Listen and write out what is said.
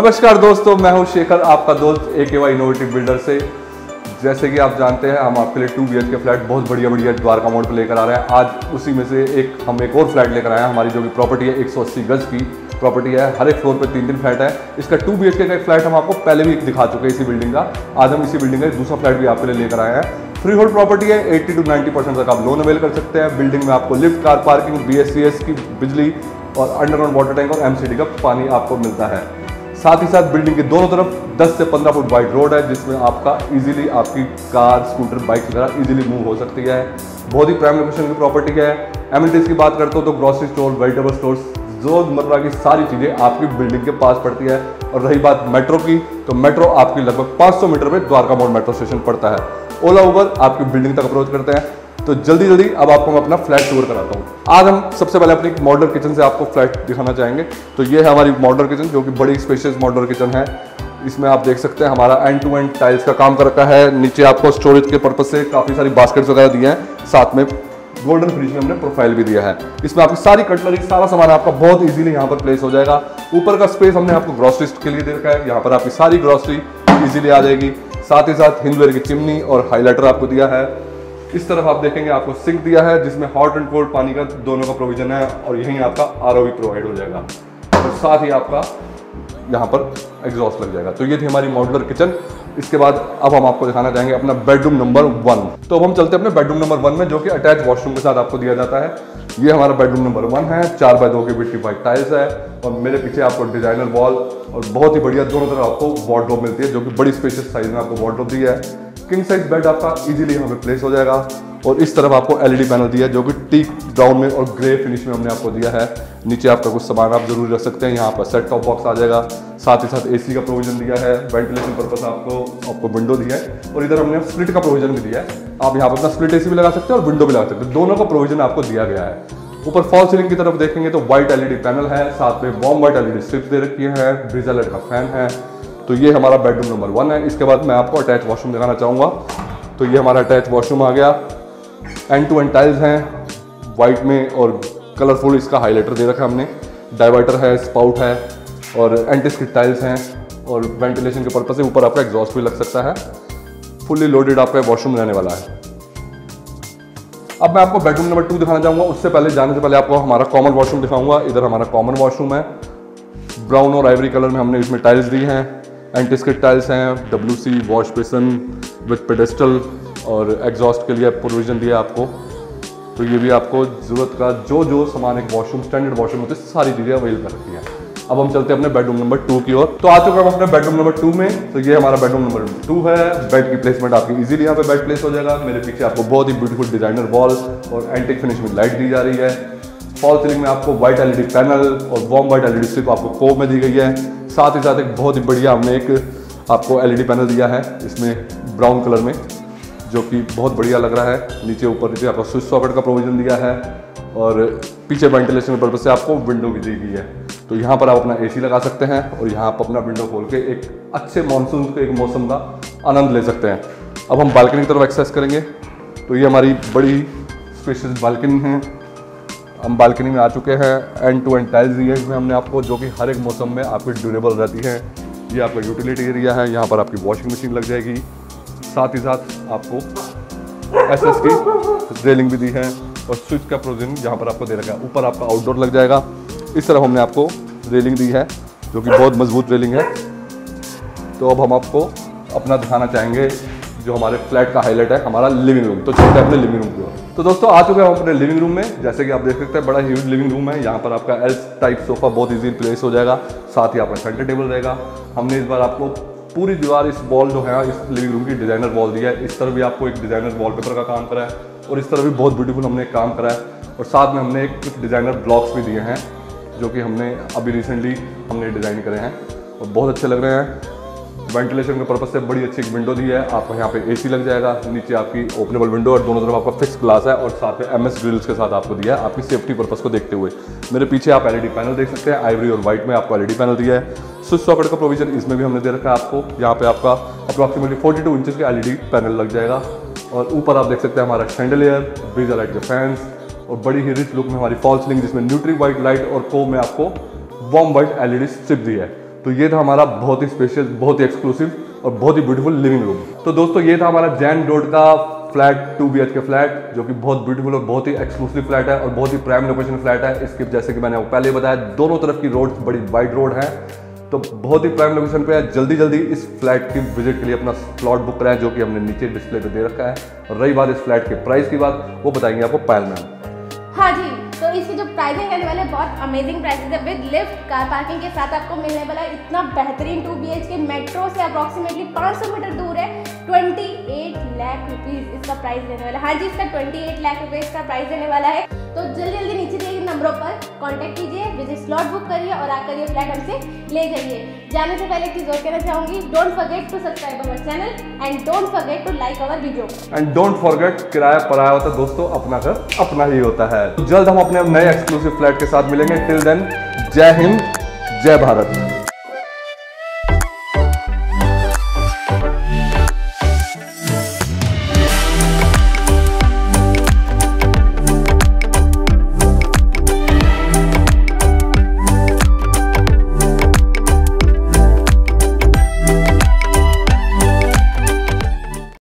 नमस्कार दोस्तों, मैं हूं शेखर, आपका दोस्त AKY इनोवेटिव बिल्डर से। जैसे कि आप जानते हैं, हम आपके लिए 2 BHK फ्लैट बहुत बढ़िया द्वारका मोड़ पर लेकर आ रहे हैं। आज उसी में से हम एक और फ्लैट लेकर आए हैं। हमारी जो भी प्रॉपर्टी है 180 गज की प्रॉपर्टी है। हर एक फ्लोर पे 3 फ्लैट है। इसका 2 BHK का एक फ्लैट हम आपको पहले भी दिखा चुके हैं इसी बिल्डिंग का। आज हम इसी बिल्डिंग का दूसरा फ्लैट भी आपके लिए लेकर आए हैं। फ्री होल्ड प्रॉपर्टी है। 80 to 90% तक आप लोन अवेल कर सकते हैं। बिल्डिंग में आपको लिफ्ट, कार पार्किंग, BSCS की बिजली और अंडरग्राउंड वाटर टैंक और MCD का पानी आपको मिलता है। साथ ही साथ बिल्डिंग के दोनों तरफ 10 से 15 फुट वाइड रोड है, जिसमें आपका इजीली आपकी कार, स्कूटर, बाइक वगैरह इजीली मूव हो सकती है। बहुत ही प्राइम लोकेशन की प्रॉपर्टी है। एमिनिटीज की बात करते हो तो ग्रोसरी स्टोर, वेजिटेबल स्टोर्स, रोजमर्रा की सारी चीज़ें आपकी बिल्डिंग के पास पड़ती है। और रही बात मेट्रो की, तो मेट्रो आपकी लगभग 500 मीटर में द्वारका मोड़ मेट्रो स्टेशन पड़ता है। ओला उबर आपकी बिल्डिंग तक अप्रोच करते हैं। तो जल्दी अब आपको मैं अपना फ्लैट टूर कराता हूँ। आज हम सबसे पहले अपनी मॉडलर किचन से आपको फ्लैट दिखाना चाहेंगे। तो ये है हमारी मॉडलर किचन, जो कि बड़ी स्पेशियस मॉडलर किचन है। इसमें आप देख सकते हैं हमारा एंड टू एंड टाइल्स का काम कर रखा है। नीचे आपको स्टोरेज के पर्पज से काफ़ी सारी बास्केट्स वगैरह दिए हैं। साथ में गोल्डन फिनिश में हमने प्रोफाइल भी दिया है। इसमें आपकी सारी कटलरी, सारा सामान आपका बहुत इजीली यहाँ पर प्लेस हो जाएगा। ऊपर का स्पेस हमने आपको ग्रोसरी के लिए दे रखा है। यहाँ पर आपकी सारी ग्रोसरी इजीली आ जाएगी। साथ ही साथ हिंदवेयर की चिमनी और हाईलाइटर आपको दिया है। इस तरफ आप देखेंगे आपको सिंक दिया है, जिसमें हॉट एंड कोल्ड पानी का दोनों का प्रोविजन है। और यहीं आपका RO भी प्रोवाइड हो जाएगा। और साथ ही आपका यहाँ पर एग्जॉस्ट लग जाएगा। तो ये थी हमारी मॉड्यूलर किचन। इसके बाद अब हम आपको दिखाना चाहेंगे अपना बेडरूम नंबर 1। तो अब हम चलते हैं अपने बेडरूम नंबर 1 में, जो कि अटैच वॉशरूम के साथ आपको दिया जाता है। ये हमारा बेडरूम नंबर 1 है। 4x2 की बिट्टी वाइट टाइल्स है। और मेरे पीछे आपको डिजाइनर वॉल और बहुत ही बढ़िया दोनों तरफ आपको वार्डरोब मिलती है, जो कि बड़ी स्पेशियस साइज में आपको वार्डरोब दी है। किंग साइज बेड आपका इजीली यहाँ पे प्लेस हो जाएगा। और इस तरफ आपको LED पैनल दिया है, जो कि टीक ब्राउन में और ग्रे फिनिश में हमने आपको दिया है। नीचे आपका कुछ सामान आप जरूर रख सकते हैं। यहाँ पर सेट टॉप बॉक्स आ जाएगा। साथ ही साथ AC का प्रोविजन दिया है। वेंटिलेशन पर्पस आपको विंडो दिया है। और इधर हमने स्प्लिट का प्रोविजन भी दिया है। आप यहाँ पर अपना स्प्लिट AC भी लगा सकते हैं और विंडो भी लगा सकते हैं। दोनों का प्रोविजन आपको दिया गया है। ऊपर फॉल सीलिंग की तरफ देखेंगे तो व्हाइट LED पैनल है। साथ में वार्म व्हाइट LED स्ट्रिप्स दे रखी है। ब्रीजा लाइट का फैन है। तो ये हमारा बेडरूम नंबर 1 है। इसके बाद मैं आपको अटैच वॉशरूम दिखाना चाहूँगा। तो ये हमारा अटैच वॉशरूम आ गया। एंड टू एंड टाइल्स हैं वाइट में और कलरफुल इसका हाईलाइटर दे रखा है हमने। डाइवर्टर है, स्पाउट है और एंटीस्किड की टाइल्स हैं। और वेंटिलेशन के पर्पज से ऊपर आपका एग्जॉस्ट भी लग सकता है। फुल्ली लोडेड आपका वॉशरूम रहने वाला है। अब मैं आपको बेडरूम नंबर 2 दिखाना चाहूँगा। उससे पहले जाने से पहले आपको हमारा कॉमन वॉशरूम दिखाऊंगा। इधर हमारा कॉमन वॉशरूम है। ब्राउन और आइवरी कलर में हमने इसमें टाइल्स दी हैं। एंटीस्किड टाइल्स हैं, WC wash basin with pedestal और एग्जॉस्ट के लिए प्रोविजन दिया आपको। तो ये भी आपको ज़रूरत का जो सामान एक वॉशरूम, स्टैंडर्ड वॉशरूम होते हैं, सारी चीज़ें अवेल कर रखी हैं। अब हम चलते हैं अपने बेडरूम नंबर 2 की ओर। तो आ चुके हैं अपने बेडरूम नंबर 2 में। तो ये हमारा बेडरूम नंबर 2 है। बेड की प्लेसमेंट आपकी इजीली यहाँ पे बेड प्लेस हो जाएगा। मेरे पीछे आपको बहुत ही ब्यूटीफुल डिजाइनर वॉल और एंटिक फिनिश में लाइट दी जा रही है। फॉल सीलिंग में आपको व्हाइट LED पैनल और वार्म व्हाइट LED स्ट्रिप आपको कोव में दी गई है। साथ ही साथ एक बहुत ही बढ़िया हमने एक आपको LED पैनल दिया है, इसमें ब्राउन कलर में, जो कि बहुत बढ़िया लग रहा है। नीचे ऊपर आपको स्विच सॉकेट का प्रोविजन दिया है। और पीछे वेंटिलेशन के पर्पज से आपको विंडो भी दी गई है। तो यहाँ पर आप अपना AC लगा सकते हैं और यहाँ पर अपना विंडो खोल के एक अच्छे मानसून के एक मौसम का आनंद ले सकते हैं। अब हम बालकनी की तरफ एक्सेस करेंगे। तो ये हमारी बड़ी स्पेशियस बालकनी है। हम बालकनी में आ चुके हैं। एंड टू एंड टाइल्स दी है इसमें हमने आपको, जो कि हर एक मौसम में आपकी ड्यूरेबल रहती है। ये आपका यूटिलिटी एरिया है। यहाँ पर आपकी वॉशिंग मशीन लग जाएगी। साथ ही साथ आपको SS की रेलिंग भी दी है और स्विच का प्रोविजन यहाँ पर आपको दे रखा है। ऊपर आपका आउटडोर लग जाएगा। इस तरफ हमने आपको रेलिंग दी है, जो कि बहुत मजबूत रेलिंग है। तो अब हम आपको अपना दिखाना चाहेंगे जो हमारे फ्लैट का हाईलाइट है, हमारा लिविंग रूम। तो चलते हैं अपने लिविंग रूम की ओर। तो दोस्तों आ चुके हैं हम अपने लिविंग रूम में। जैसे कि आप देख सकते हैं, बड़ा ह्यूज लिविंग रूम है। यहाँ पर आपका L टाइप सोफा बहुत इजीली प्लेस हो जाएगा। साथ ही आपका सेंटर टेबल रहेगा। हमने इस बार आपको पूरी दीवार, इस वॉल जो है इस लिविंग रूम की डिजाइनर वॉल दिया है। इस तरफ भी आपको एक डिजाइनर वॉलपेपर का काम करा है और इस तरफ भी बहुत ब्यूटीफुल हमने एक काम करा है। और साथ में हमने एक कुछ डिजाइनर ब्लॉक्स भी दिए हैं, जो कि हमने अभी रिसेंटली हमने डिज़ाइन करे हैं और बहुत अच्छे लग रहे हैं। वेंटिलेशन के पर्पज से बड़ी अच्छी एक विंडो दी है। आपको यहाँ पे AC लग जाएगा। नीचे आपकी ओपनेबल विंडो और दोनों तरफ आपका फिक्स ग्लास है। और साथ में MS ग्रिल्स के साथ आपको दिया है, आपकी सेफ्टी पर्पज को देखते हुए। मेरे पीछे आप LED पैनल देख सकते हैं। आइवरी और व्हाइट में आपको LED पैनल दिया है। स्विच सॉकेट का प्रोविजन इसमें भी हमने दे रखा है आपको। यहाँ पे आपका अप्रॉक्सीमेटली 42 इंचेस का LED पैनल लग जाएगा। और ऊपर आप देख सकते हैं हमारा शैंडलियर, ब्रीजा लाइट के फैंस और बड़ी ही रिच लुक में हमारी फॉल सीलिंग, जिसमें न्यूट्री व्हाइट लाइट और कोव में आपको वार्म व्हाइट LED स्ट्रिप दी है। तो ये था हमारा बहुत ही स्पेशल, बहुत ही एक्सक्लूसिव और बहुत ही ब्यूटीफुल लिविंग रूम। तो दोस्तों ये था हमारा जैन रोड का फ्लैट, 2 BHK फ्लैट, जो कि बहुत ब्यूटीफुल और बहुत ही एक्सक्लूसिव फ्लैट है और बहुत ही प्राइम लोकेशन फ्लैट है। इसके जैसे कि मैंने पहले बताया, दोनों तरफ की रोड बड़ी वाइड रोड है, तो बहुत ही प्राइम लोकेशन पे है। जल्दी जल्दी इस फ्लैट की विजिट के लिए अपना स्लॉट बुक कराएं, जो कि हमने नीचे डिस्प्ले पे दे रखा है। और रही बात इस फ्लैट के प्राइस की बात, वो बताएंगे आपको पायल मैम। हाँ जी, तो इसकी जो प्राइसिंग रहने वाले बहुत अमेजिंग प्राइसेस है। विद लिफ्ट, कार पार्किंग के साथ आपको मिलने वाला इतना बेहतरीन 2 BHK मेट्रो से अप्रॉक्सीमेटली 500 मीटर दूर है। 28 लाख रुपीज़ इसका प्राइस रहने वाला है। हाँ जी, इसका 28 लाख रुपीज़ का प्राइस रहने वाला है। तो जल्दी जल्दी नीचे दिए नंबरों पर कांटेक्ट कीजिए, विजिट स्लॉट बुक करिए और आकर ये फ्लैट हमसे ले जाइए। जाने से पहले एक चीज़ और कहना चाहूँगी, don't forget to subscribe our channel and don't forget to like our video. And don't forget, किराया पराया होता है दोस्तों, अपना घर अपना ही होता है। तो जल्द हम अपने नए एक्सक्लूसिव फ्लैट के साथ मिलेंगे। टिल देन, जय हिंद, जय भारत।